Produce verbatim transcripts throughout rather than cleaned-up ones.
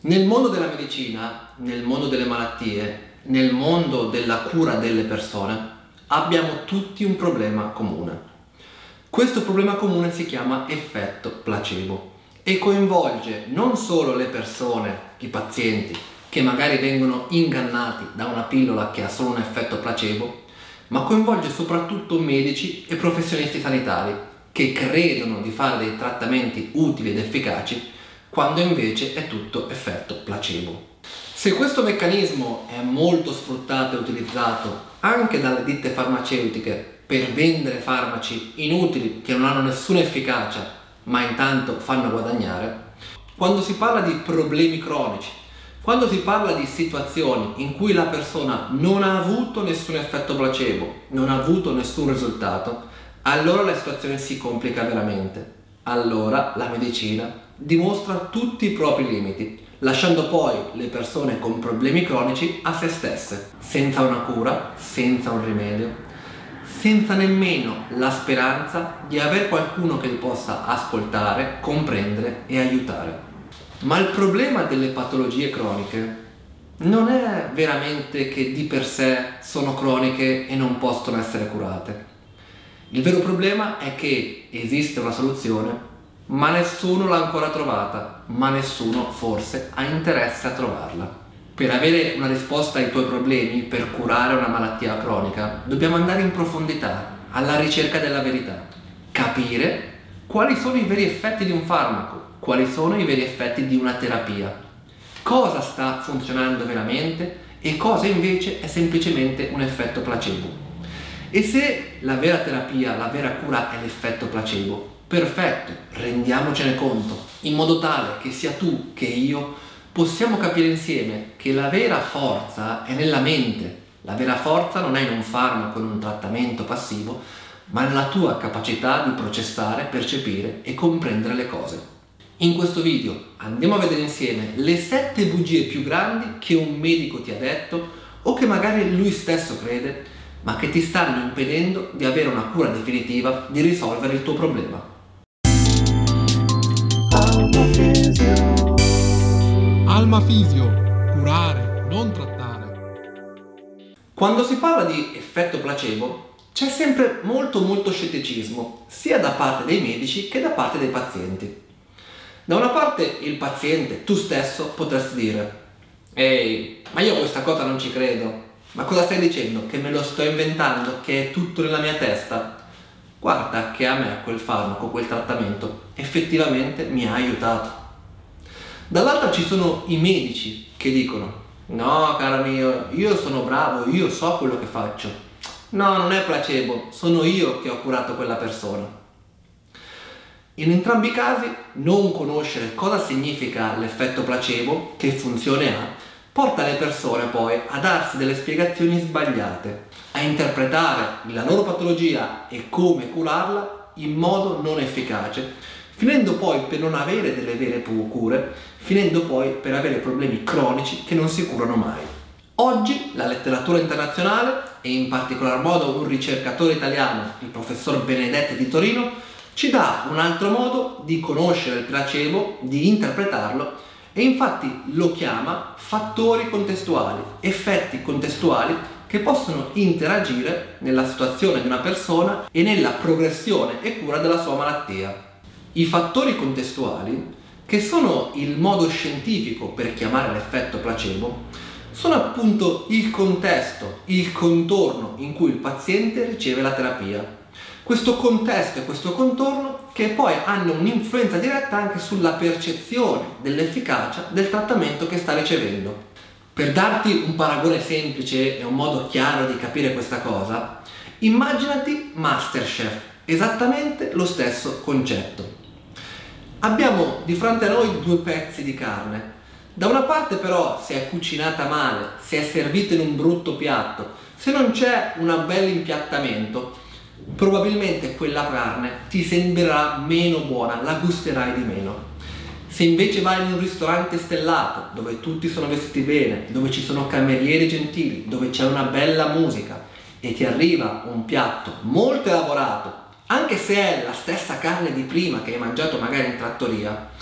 Nel mondo della medicina, nel mondo delle malattie, nel mondo della cura delle persone, abbiamo tutti un problema comune. Questo problema comune si chiama effetto placebo e coinvolge non solo le persone, i pazienti, che magari vengono ingannati da una pillola che ha solo un effetto placebo, ma coinvolge soprattutto medici e professionisti sanitari che credono di fare dei trattamenti utili ed efficaci quando invece è tutto effetto placebo. Se questo meccanismo è molto sfruttato e utilizzato anche dalle ditte farmaceutiche per vendere farmaci inutili che non hanno nessuna efficacia ma intanto fanno guadagnare, quando si parla di problemi cronici, quando si parla di situazioni in cui la persona non ha avuto nessun effetto placebo, non ha avuto nessun risultato, allora la situazione si complica veramente. Allora la medicina dimostra tutti i propri limiti, lasciando poi le persone con problemi cronici a se stesse, senza una cura, senza un rimedio, senza nemmeno la speranza di avere qualcuno che li possa ascoltare, comprendere e aiutare. Ma il problema delle patologie croniche non è veramente che di per sé sono croniche e non possono essere curate. Il vero problema è che esiste una soluzione, ma nessuno l'ha ancora trovata, ma nessuno forse ha interesse a trovarla. Per avere una risposta ai tuoi problemi, per curare una malattia cronica, dobbiamo andare in profondità, alla ricerca della verità, capire quali sono i veri effetti di un farmaco, quali sono i veri effetti di una terapia, cosa sta funzionando veramente e cosa invece è semplicemente un effetto placebo. E se la vera terapia, la vera cura è l'effetto placebo, perfetto, rendiamocene conto, in modo tale che sia tu che io possiamo capire insieme che la vera forza è nella mente. La vera forza non è in un farmaco, in un trattamento passivo, ma nella tua capacità di processare, percepire e comprendere le cose. In questo video andiamo a vedere insieme le sette bugie più grandi che un medico ti ha detto o che magari lui stesso crede, ma che ti stanno impedendo di avere una cura definitiva, di risolvere il tuo problema. Alma Fisio, curare, non trattare. Quando si parla di effetto placebo c'è sempre molto molto scetticismo, sia da parte dei medici che da parte dei pazienti. Da una parte il paziente, tu stesso, potresti dire: ehi, ma io a questa cosa non ci credo. Ma cosa stai dicendo? Che me lo sto inventando? Che è tutto nella mia testa? Guarda che a me quel farmaco, quel trattamento effettivamente mi ha aiutato. Dall'altra ci sono i medici che dicono: no caro mio, io sono bravo, io so quello che faccio. No, non è placebo, sono io che ho curato quella persona. In entrambi i casi non conoscere cosa significa l'effetto placebo, che funzione ha, porta le persone poi a darsi delle spiegazioni sbagliate, a interpretare la loro patologia e come curarla in modo non efficace, finendo poi per non avere delle vere cure, finendo poi per avere problemi cronici che non si curano mai. Oggi la letteratura internazionale, e in particolar modo un ricercatore italiano, il professor Benedetti di Torino, ci dà un altro modo di conoscere il placebo, di interpretarlo, e infatti lo chiama fattori contestuali, effetti contestuali che possono interagire nella situazione di una persona e nella progressione e cura della sua malattia. I fattori contestuali, che sono il modo scientifico per chiamare l'effetto placebo, sono appunto il contesto, il contorno in cui il paziente riceve la terapia. Questo contesto e questo contorno che poi hanno un'influenza diretta anche sulla percezione dell'efficacia del trattamento che sta ricevendo. Per darti un paragone semplice e un modo chiaro di capire questa cosa, immaginati MasterChef, esattamente lo stesso concetto. Abbiamo di fronte a noi due pezzi di carne. Da una parte però, se è cucinata male, se è servita in un brutto piatto, se non c'è un bel impiattamento, probabilmente quella carne ti sembrerà meno buona, la gusterai di meno. Se invece vai in un ristorante stellato, dove tutti sono vestiti bene, dove ci sono camerieri gentili, dove c'è una bella musica e ti arriva un piatto molto elaborato, anche se è la stessa carne di prima che hai mangiato magari in trattoria,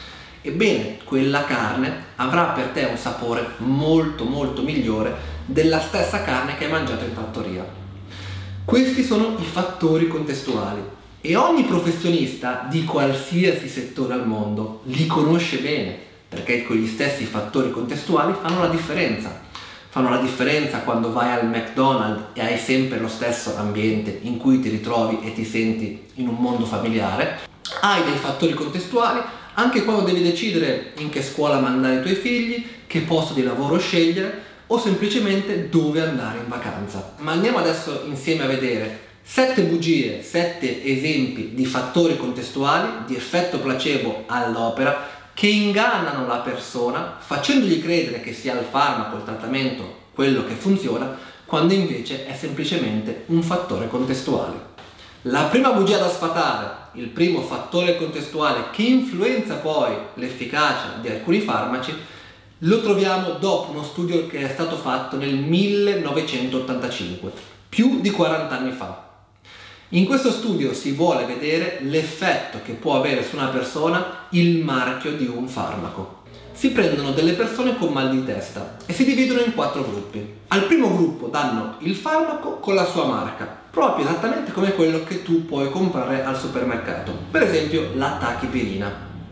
ebbene quella carne avrà per te un sapore molto molto migliore della stessa carne che hai mangiato in trattoria. Questi sono i fattori contestuali e ogni professionista di qualsiasi settore al mondo li conosce bene, perché quegli stessi fattori contestuali fanno la differenza. Fanno la differenza quando vai al McDonald's e hai sempre lo stesso ambiente in cui ti ritrovi e ti senti in un mondo familiare. Hai dei fattori contestuali anche quando devi decidere in che scuola mandare i tuoi figli, che posto di lavoro scegliere o semplicemente dove andare in vacanza. Ma andiamo adesso insieme a vedere sette bugie, sette esempi di fattori contestuali, di effetto placebo all'opera, che ingannano la persona facendogli credere che sia il farmaco, il trattamento, quello che funziona, quando invece è semplicemente un fattore contestuale. La prima bugia da sfatare, il primo fattore contestuale che influenza poi l'efficacia di alcuni farmaci, lo troviamo dopo uno studio che è stato fatto nel millenovecentottantacinque, più di quaranta anni fa. In questo studio si vuole vedere l'effetto che può avere su una persona il marchio di un farmaco. Si prendono delle persone con mal di testa e si dividono in quattro gruppi. Al primo gruppo danno il farmaco con la sua marca, proprio esattamente come quello che tu puoi comprare al supermercato, per esempio la tachipirina.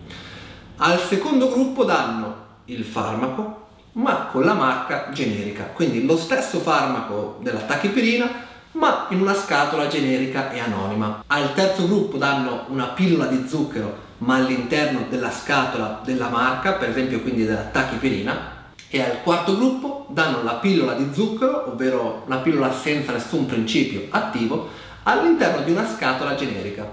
Al secondo gruppo danno il farmaco ma con la marca generica, quindi lo stesso farmaco della tachipirina ma in una scatola generica e anonima. Al terzo gruppo danno una pillola di zucchero ma all'interno della scatola della marca, per esempio quindi della tachipirina, e al quarto gruppo danno la pillola di zucchero, ovvero una pillola senza nessun principio attivo, all'interno di una scatola generica.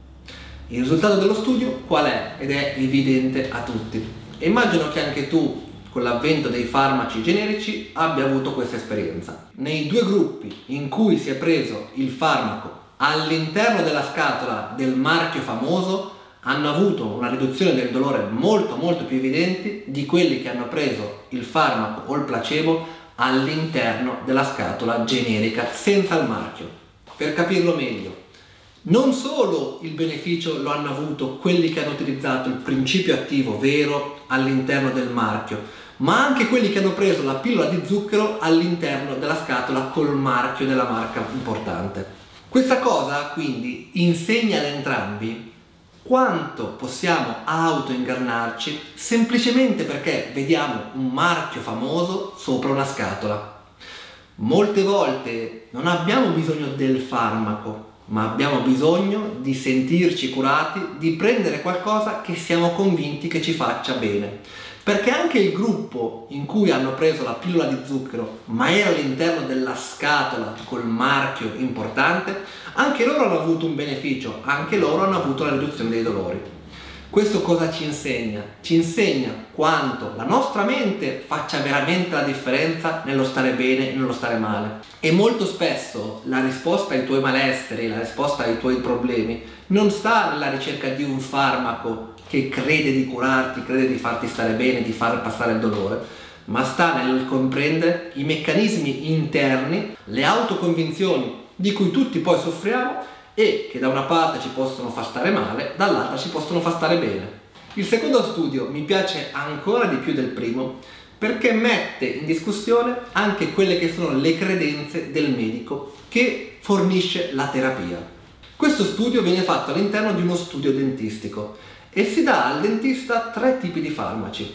Il risultato dello studio qual è? Ed è evidente a tutti. E immagino che anche tu, con l'avvento dei farmaci generici, abbia avuto questa esperienza. Nei due gruppi in cui si è preso il farmaco all'interno della scatola del marchio famoso hanno avuto una riduzione del dolore molto molto più evidente di quelli che hanno preso il farmaco o il placebo all'interno della scatola generica senza il marchio. Per capirlo meglio, non solo il beneficio lo hanno avuto quelli che hanno utilizzato il principio attivo vero all'interno del marchio, ma anche quelli che hanno preso la pillola di zucchero all'interno della scatola col marchio della marca importante. Questa cosa quindi insegna ad entrambi quanto possiamo autoingannarci semplicemente perché vediamo un marchio famoso sopra una scatola. Molte volte non abbiamo bisogno del farmaco, ma abbiamo bisogno di sentirci curati, di prendere qualcosa che siamo convinti che ci faccia bene. Perché anche il gruppo in cui hanno preso la pillola di zucchero, ma era all'interno della scatola col marchio importante, anche loro hanno avuto un beneficio, anche loro hanno avuto la riduzione dei dolori. Questo cosa ci insegna? Ci insegna quanto la nostra mente faccia veramente la differenza nello stare bene e nello stare male. E molto spesso la risposta ai tuoi malesseri, la risposta ai tuoi problemi non sta nella ricerca di un farmaco che crede di curarti, crede di farti stare bene, di far passare il dolore, ma sta nel comprendere i meccanismi interni, le autoconvinzioni di cui tutti poi soffriamo e che da una parte ci possono far stare male, dall'altra ci possono far stare bene. Il secondo studio mi piace ancora di più del primo perché mette in discussione anche quelle che sono le credenze del medico che fornisce la terapia. Questo studio viene fatto all'interno di uno studio dentistico e si dà al dentista tre tipi di farmaci.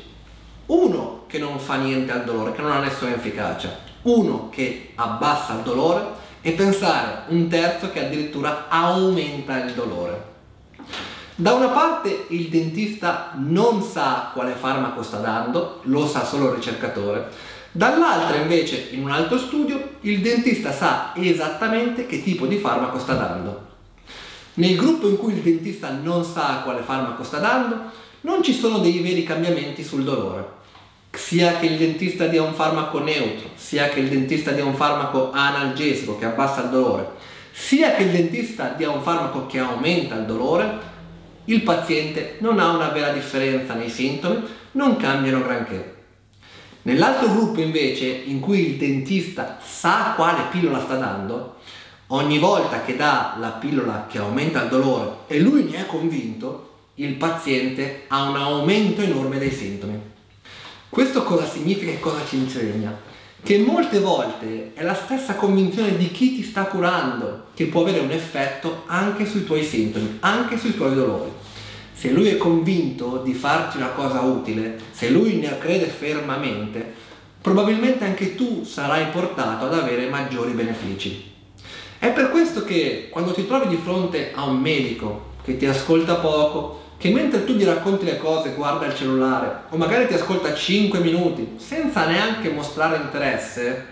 Uno che non fa niente al dolore, che non ha nessuna efficacia, uno che abbassa il dolore e pensare un terzo che addirittura aumenta il dolore. Da una parte il dentista non sa quale farmaco sta dando, lo sa solo il ricercatore, dall'altra invece in un altro studio il dentista sa esattamente che tipo di farmaco sta dando. Nel gruppo in cui il dentista non sa quale farmaco sta dando non ci sono dei veri cambiamenti sul dolore. Sia che il dentista dia un farmaco neutro, sia che il dentista dia un farmaco analgesico che abbassa il dolore, sia che il dentista dia un farmaco che aumenta il dolore, il paziente non ha una vera differenza nei sintomi, non cambiano granché. Nell'altro gruppo invece, in cui il dentista sa quale pillola sta dando, ogni volta che dà la pillola che aumenta il dolore e lui ne è convinto, il paziente ha un aumento enorme dei sintomi. Questo cosa significa e cosa ci insegna? Che molte volte è la stessa convinzione di chi ti sta curando che può avere un effetto anche sui tuoi sintomi, anche sui tuoi dolori. Se lui è convinto di farti una cosa utile, se lui ne crede fermamente, probabilmente anche tu sarai portato ad avere maggiori benefici. È per questo che quando ti trovi di fronte a un medico che ti ascolta poco, che mentre tu gli racconti le cose guarda il cellulare o magari ti ascolta cinque minuti senza neanche mostrare interesse,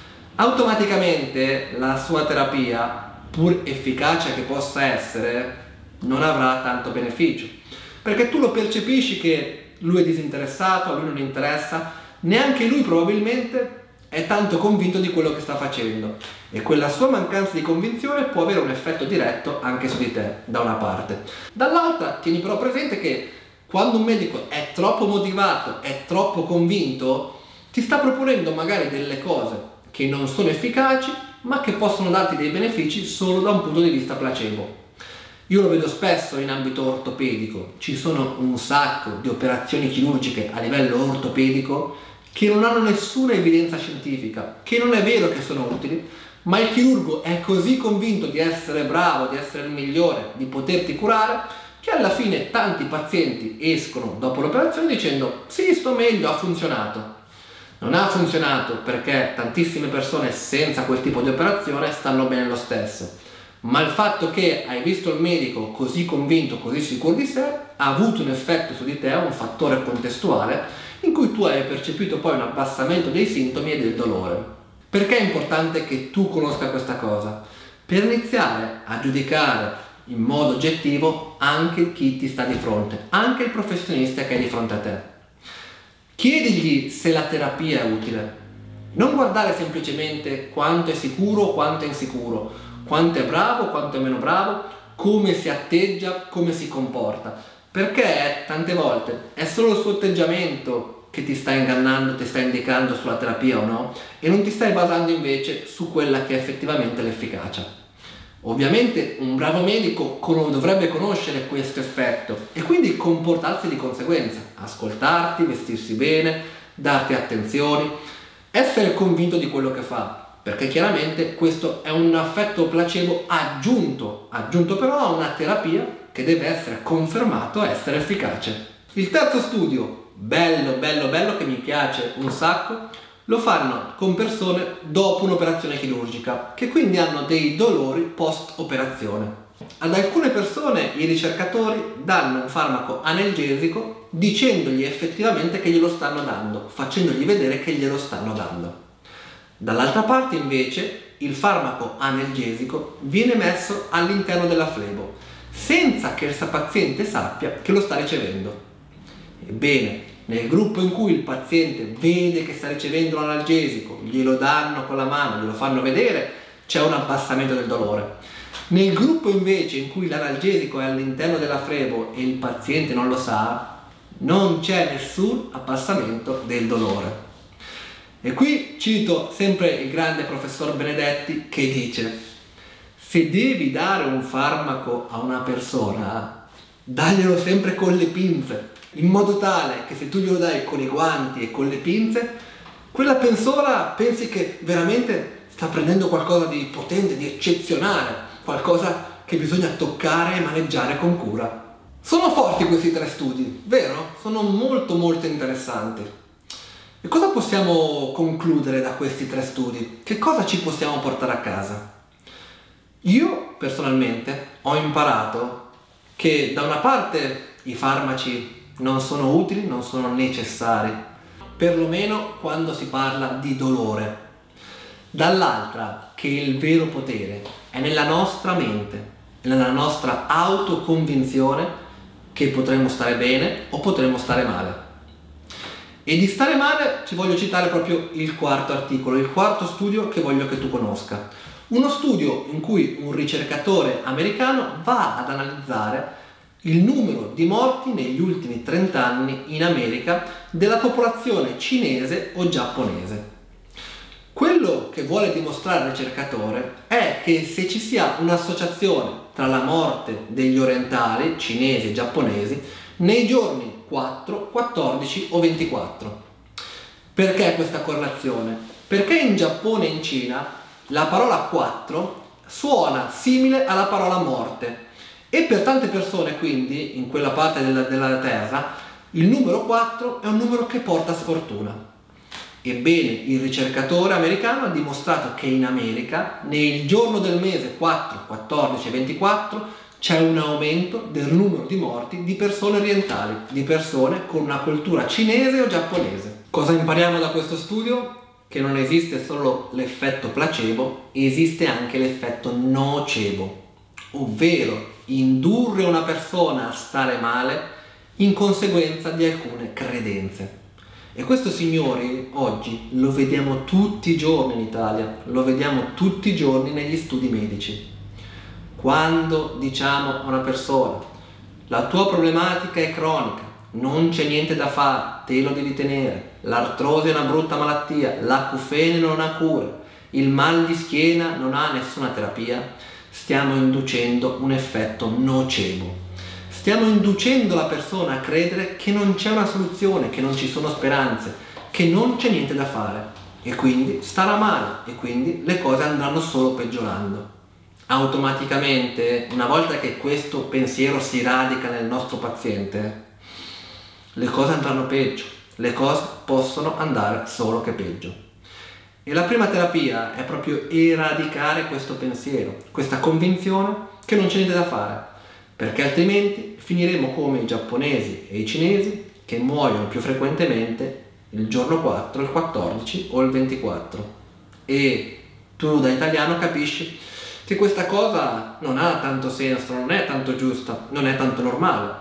automaticamente la sua terapia, pur efficace che possa essere, non avrà tanto beneficio, perché tu lo percepisci che lui è disinteressato, a lui non interessa, neanche lui probabilmente è tanto convinto di quello che sta facendo, e quella sua mancanza di convinzione può avere un effetto diretto anche su di te, da una parte. Dall'altra tieni però presente che quando un medico è troppo motivato, è troppo convinto, ti sta proponendo magari delle cose che non sono efficaci ma che possono darti dei benefici solo da un punto di vista placebo. Io lo vedo spesso in ambito ortopedico, ci sono un sacco di operazioni chirurgiche a livello ortopedico che non hanno nessuna evidenza scientifica, che non è vero che sono utili, ma il chirurgo è così convinto di essere bravo, di essere il migliore, di poterti curare, che alla fine tanti pazienti escono dopo l'operazione dicendo sì, sto meglio, ha funzionato. Non ha funzionato perché tantissime persone senza quel tipo di operazione stanno bene lo stesso, ma il fatto che hai visto il medico così convinto, così sicuro di sé, ha avuto un effetto su di te, un fattore contestuale in cui tu hai percepito poi un abbassamento dei sintomi e del dolore. Perché è importante che tu conosca questa cosa? Per iniziare a giudicare in modo oggettivo anche chi ti sta di fronte, anche il professionista che è di fronte a te. Chiedigli se la terapia è utile. Non guardare semplicemente quanto è sicuro o quanto è insicuro, quanto è bravo, quanto è meno bravo, come si atteggia, come si comporta. Perché tante volte è solo il suo atteggiamento che ti sta ingannando, ti sta indicando sulla terapia o no, e non ti stai basando invece su quella che è effettivamente l'efficacia. Ovviamente un bravo medico dovrebbe conoscere questo effetto e quindi comportarsi di conseguenza, ascoltarti, vestirsi bene, darti attenzioni, essere convinto di quello che fa, perché chiaramente questo è un effetto placebo aggiunto, aggiunto però a una terapia che deve essere confermato essere efficace. Il terzo studio, bello, bello, bello, che mi piace un sacco, lo fanno con persone dopo un'operazione chirurgica, che quindi hanno dei dolori post-operazione. Ad alcune persone i ricercatori danno un farmaco analgesico dicendogli effettivamente che glielo stanno dando, facendogli vedere che glielo stanno dando. Dall'altra parte invece il farmaco analgesico viene messo all'interno della flebo, senza che il paziente sappia che lo sta ricevendo. Ebbene, nel gruppo in cui il paziente vede che sta ricevendo l'analgesico, glielo danno con la mano, glielo fanno vedere, c'è un abbassamento del dolore. Nel gruppo invece in cui l'analgesico è all'interno della flebo e il paziente non lo sa, non c'è nessun abbassamento del dolore. E qui cito sempre il grande professor Benedetti che dice: se devi dare un farmaco a una persona, daglielo sempre con le pinze, in modo tale che se tu glielo dai con i guanti e con le pinze, quella persona pensi che veramente sta prendendo qualcosa di potente, di eccezionale, qualcosa che bisogna toccare e maneggiare con cura. Sono forti questi tre studi, vero? Sono molto molto interessanti. E cosa possiamo concludere da questi tre studi? Che cosa ci possiamo portare a casa? Io personalmente ho imparato che da una parte i farmaci non sono utili, non sono necessari, perlomeno quando si parla di dolore. Dall'altra che il vero potere è nella nostra mente, nella nostra autoconvinzione che potremmo stare bene o potremmo stare male. E di stare male ci voglio citare proprio il quarto articolo, il quarto studio che voglio che tu conosca. Uno studio in cui un ricercatore americano va ad analizzare il numero di morti negli ultimi trenta anni in America della popolazione cinese o giapponese. Quello che vuole dimostrare il ricercatore è che se ci sia un'associazione tra la morte degli orientali, cinesi e giapponesi, nei giorni quattro, quattordici o ventiquattro. Perché questa correlazione? Perché in Giappone e in Cina la parola quattro suona simile alla parola morte e per tante persone quindi in quella parte della, della terra il numero quattro è un numero che porta sfortuna. Ebbene, il ricercatore americano ha dimostrato che in America nel giorno del mese quattro, quattordici e ventiquattro c'è un aumento del numero di morti di persone orientali, di persone con una cultura cinese o giapponese. Cosa impariamo da questo studio? Che non esiste solo l'effetto placebo, esiste anche l'effetto nocebo, ovvero indurre una persona a stare male in conseguenza di alcune credenze. E questo, signori, oggi lo vediamo tutti i giorni in Italia, lo vediamo tutti i giorni negli studi medici. Quando diciamo a una persona la tua problematica è cronica, non c'è niente da fare, te lo devi tenere, l'artrosi è una brutta malattia, l'acufene non ha cura, il mal di schiena non ha nessuna terapia, stiamo inducendo un effetto nocebo. Stiamo inducendo la persona a credere che non c'è una soluzione, che non ci sono speranze, che non c'è niente da fare e quindi starà male e quindi le cose andranno solo peggiorando. Automaticamente, una volta che questo pensiero si radica nel nostro paziente, le cose andranno peggio, le cose possono andare solo che peggio. E la prima terapia è proprio eradicare questo pensiero, questa convinzione che non c'è niente da fare, perché altrimenti finiremo come i giapponesi e i cinesi che muoiono più frequentemente il giorno quattro, il quattordici o il ventiquattro. E tu da italiano capisci che questa cosa non ha tanto senso, non è tanto giusta, non è tanto normale.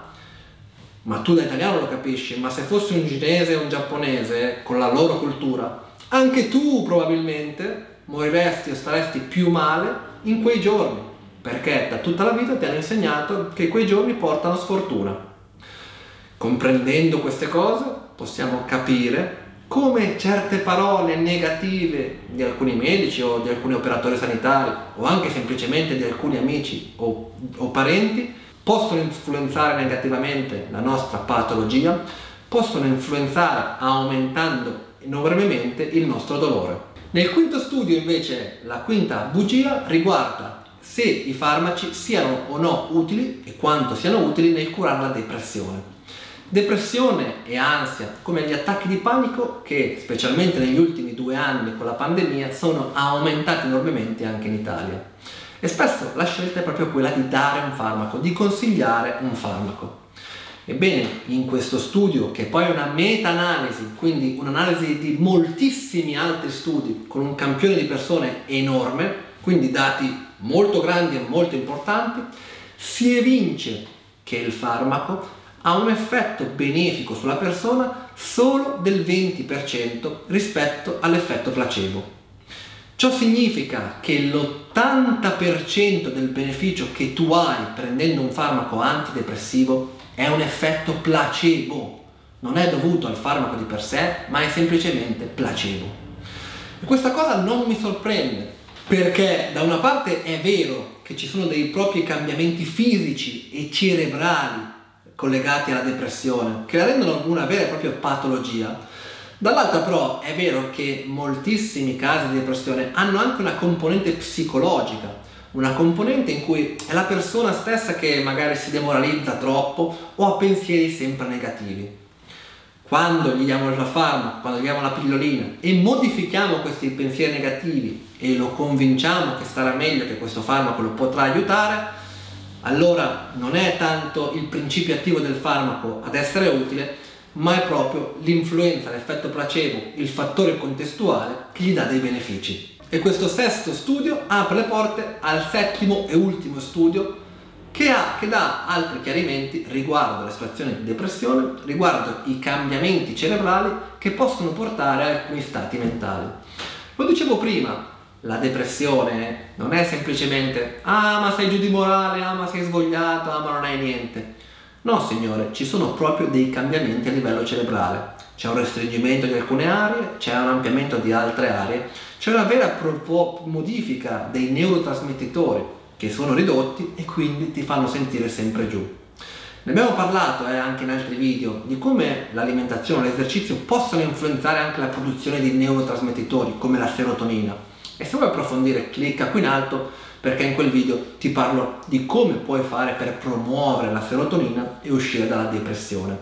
Ma tu da italiano lo capisci, ma se fossi un cinese o un giapponese con la loro cultura, anche tu probabilmente moriresti o staresti più male in quei giorni, perché da tutta la vita ti hanno insegnato che quei giorni portano sfortuna. Comprendendo queste cose possiamo capire come certe parole negative di alcuni medici o di alcuni operatori sanitari o anche semplicemente di alcuni amici o, o parenti possono influenzare negativamente la nostra patologia, possono influenzare aumentando enormemente il nostro dolore. Nel quinto studio invece la quinta bugia riguarda se i farmaci siano o no utili e quanto siano utili nel curare la depressione. Depressione e ansia, come gli attacchi di panico che specialmente negli ultimi due anni con la pandemia sono aumentati enormemente anche in Italia. E spesso la scelta è proprio quella di dare un farmaco, di consigliare un farmaco. Ebbene, in questo studio, che poi è una meta-analisi, quindi un'analisi di moltissimi altri studi con un campione di persone enorme, quindi dati molto grandi e molto importanti, si evince che il farmaco ha un effetto benefico sulla persona solo del venti per cento rispetto all'effetto placebo. Ciò significa che l'ottanta per cento del beneficio che tu hai prendendo un farmaco antidepressivo è un effetto placebo, non è dovuto al farmaco di per sé, ma è semplicemente placebo. E questa cosa non mi sorprende, perché da una parte è vero che ci sono dei propri cambiamenti fisici e cerebrali collegati alla depressione, che la rendono una vera e propria patologia. Dall'altra però è vero che moltissimi casi di depressione hanno anche una componente psicologica, una componente in cui è la persona stessa che magari si demoralizza troppo o ha pensieri sempre negativi. Quando gli diamo il farmaco, quando gli diamo la pillolina e modifichiamo questi pensieri negativi e lo convinciamo che starà meglio, che questo farmaco lo potrà aiutare, allora non è tanto il principio attivo del farmaco ad essere utile, ma è proprio l'influenza, l'effetto placebo, il fattore contestuale che gli dà dei benefici. E questo sesto studio apre le porte al settimo e ultimo studio che, ha, che dà altri chiarimenti riguardo la situazione di depressione, riguardo i cambiamenti cerebrali che possono portare a alcuni stati mentali. Lo dicevo prima, la depressione non è semplicemente ah ma sei giù di morale, ah ma sei svogliato, ah ma non hai niente. No signore, ci sono proprio dei cambiamenti a livello cerebrale. c'è un restringimento di alcune aree, c'è un ampliamento di altre aree, c'è una vera pro- modifica dei neurotrasmettitori che sono ridotti e quindi ti fanno sentire sempre giù. Ne abbiamo parlato eh, anche in altri video di come l'alimentazione e l'esercizio possono influenzare anche la produzione di neurotrasmettitori come la serotonina, e se vuoi approfondire clicca qui in alto perché in quel video ti parlo di come puoi fare per promuovere la serotonina e uscire dalla depressione.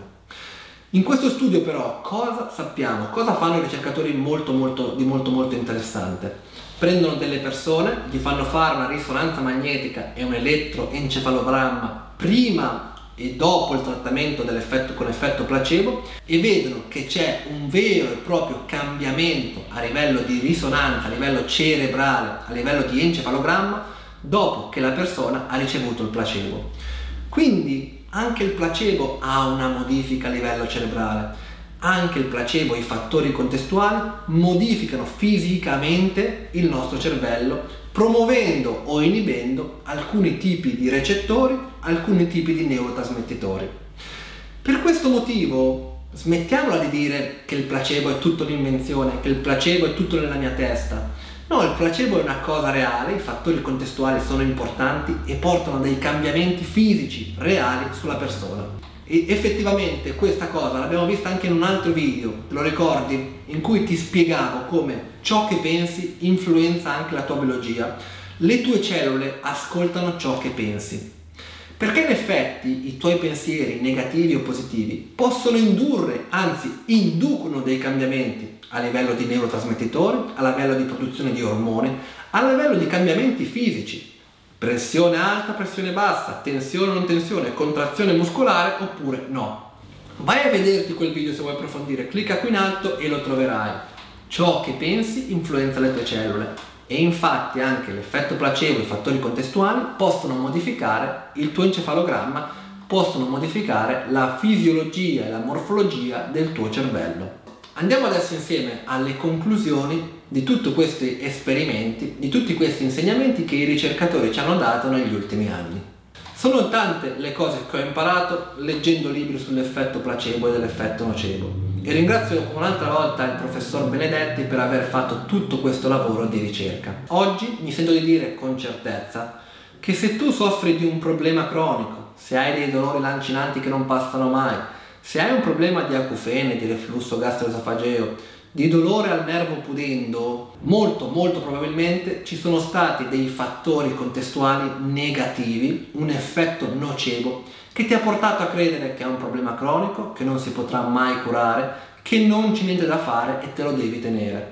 In questo studio però cosa sappiamo? Cosa fanno i ricercatori molto molto di molto molto interessante? Prendono delle persone, gli fanno fare una risonanza magnetica e un elettroencefalogramma prima e dopo il trattamento dell'effetto con effetto placebo e vedono che c'è un vero e proprio cambiamento a livello di risonanza, a livello cerebrale, a livello di encefalogramma dopo che la persona ha ricevuto il placebo. Quindi anche il placebo ha una modifica a livello cerebrale, anche il placebo e i fattori contestuali modificano fisicamente il nostro cervello, promuovendo o inibendo alcuni tipi di recettori, alcuni tipi di neurotrasmettitori. Per questo motivo smettiamola di dire che il placebo è tutto un'invenzione, che il placebo è tutto nella mia testa. No, il placebo è una cosa reale, i fattori contestuali sono importanti e portano dei cambiamenti fisici reali sulla persona. E effettivamente questa cosa l'abbiamo vista anche in un altro video, te lo ricordi? In cui ti spiegavo come ciò che pensi influenza anche la tua biologia. Le tue cellule ascoltano ciò che pensi. Perché in effetti i tuoi pensieri negativi o positivi possono indurre, anzi inducono dei cambiamenti a livello di neurotrasmettitori, a livello di produzione di ormoni, a livello di cambiamenti fisici. Pressione alta, pressione bassa, tensione o non tensione, contrazione muscolare oppure no. Vai a vederti quel video se vuoi approfondire, clicca qui in alto e lo troverai. Ciò che pensi influenza le tue cellule e infatti anche l'effetto placebo e i fattori contestuali possono modificare il tuo encefalogramma, possono modificare la fisiologia e la morfologia del tuo cervello. Andiamo adesso insieme alle conclusioni di tutti questi esperimenti, di tutti questi insegnamenti che i ricercatori ci hanno dato negli ultimi anni. Sono tante le cose che ho imparato leggendo libri sull'effetto placebo e dell'effetto nocebo e ringrazio un'altra volta il professor Benedetti per aver fatto tutto questo lavoro di ricerca. Oggi mi sento di dire con certezza che se tu soffri di un problema cronico, se hai dei dolori lancinanti che non passano mai, se hai un problema di acufene, di reflusso gastroesofageo, di dolore al nervo pudendo, molto molto probabilmente ci sono stati dei fattori contestuali negativi, un effetto nocebo che ti ha portato a credere che è un problema cronico, che non si potrà mai curare, che non c'è niente da fare e te lo devi tenere.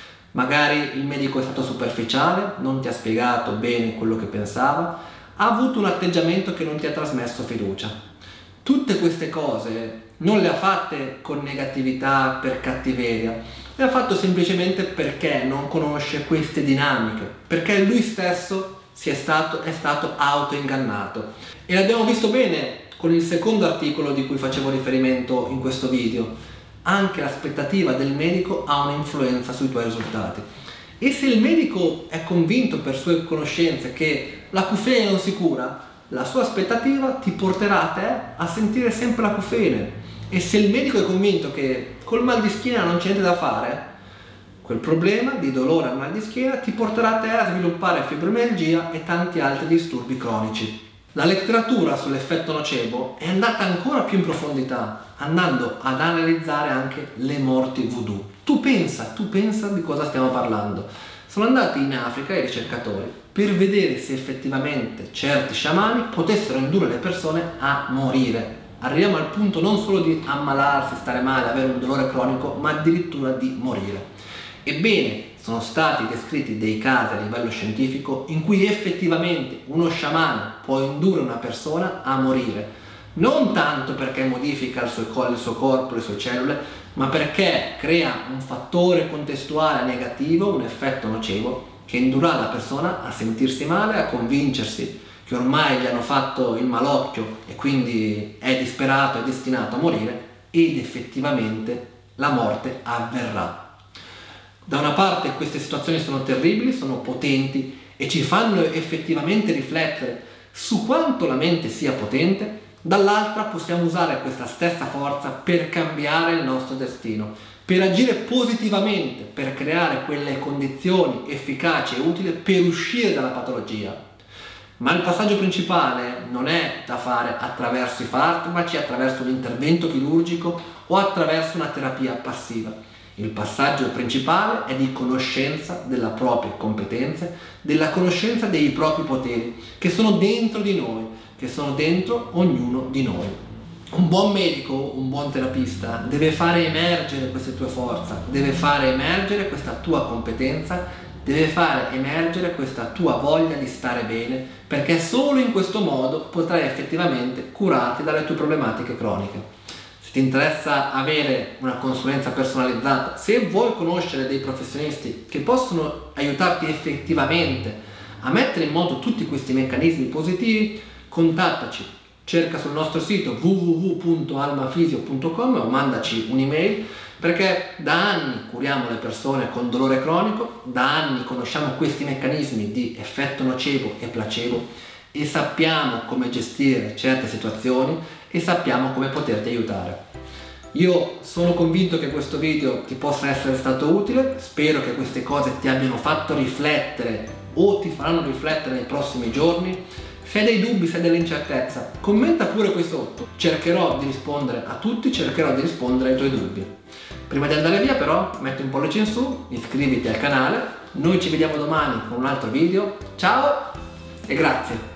Magari il medico è stato superficiale, non ti ha spiegato bene quello che pensava, ha avuto un atteggiamento che non ti ha trasmesso fiducia. Tutte queste cose non le ha fatte con negatività per cattiveria, le ha fatto semplicemente perché non conosce queste dinamiche, perché lui stesso si è stato, è stato autoingannato. E l'abbiamo visto bene con il secondo articolo di cui facevo riferimento in questo video. Anche l'aspettativa del medico ha un'influenza sui tuoi risultati. E se il medico è convinto per sue conoscenze che l'acufene non si cura, la sua aspettativa ti porterà a te a sentire sempre l'acufene. E se il medico è convinto che col mal di schiena non c'è niente da fare, quel problema di dolore al mal di schiena ti porterà a te a sviluppare fibromialgia e tanti altri disturbi cronici. La letteratura sull'effetto nocebo è andata ancora più in profondità, andando ad analizzare anche le morti voodoo. Tu pensa, tu pensa di cosa stiamo parlando. Sono andati in Africa i ricercatori per vedere se effettivamente certi sciamani potessero indurre le persone a morire. Arriviamo al punto non solo di ammalarsi, stare male, avere un dolore cronico, ma addirittura di morire. Ebbene, sono stati descritti dei casi a livello scientifico in cui effettivamente uno sciamano può indurre una persona a morire. Non tanto perché modifica il suo, il suo corpo, le sue cellule, ma perché crea un fattore contestuale negativo, un effetto nocebo, che indurrà la persona a sentirsi male, a convincersi che ormai gli hanno fatto il malocchio e quindi è disperato, è destinato a morire, ed effettivamente la morte avverrà. Da una parte queste situazioni sono terribili, sono potenti e ci fanno effettivamente riflettere su quanto la mente sia potente Dall'altra possiamo usare questa stessa forza per cambiare il nostro destino, per agire positivamente, per creare quelle condizioni efficaci e utili per uscire dalla patologia. Ma il passaggio principale non è da fare attraverso i farmaci, attraverso un intervento chirurgico o attraverso una terapia passiva. Il passaggio principale è di conoscenza delle proprie competenze, della conoscenza dei propri poteri, che sono dentro di noi, che sono dentro ognuno di noi. Un buon medico, un buon terapista deve fare emergere queste tue forze, deve fare emergere questa tua competenza, deve fare emergere questa tua voglia di stare bene, perché solo in questo modo potrai effettivamente curarti dalle tue problematiche croniche. Se ti interessa avere una consulenza personalizzata, se vuoi conoscere dei professionisti che possono aiutarti effettivamente a mettere in moto tutti questi meccanismi positivi, contattaci, cerca sul nostro sito w w w punto almafisio punto com o mandaci un'email, perché da anni curiamo le persone con dolore cronico, da anni conosciamo questi meccanismi di effetto nocebo e placebo e sappiamo come gestire certe situazioni e sappiamo come poterti aiutare. Io sono convinto che questo video ti possa essere stato utile, spero che queste cose ti abbiano fatto riflettere o ti faranno riflettere nei prossimi giorni. Se hai dei dubbi, se hai dell'incertezza, commenta pure qui sotto, cercherò di rispondere a tutti, cercherò di rispondere ai tuoi dubbi. Prima di andare via però, metti un pollice in su, iscriviti al canale, noi ci vediamo domani con un altro video, ciao e grazie!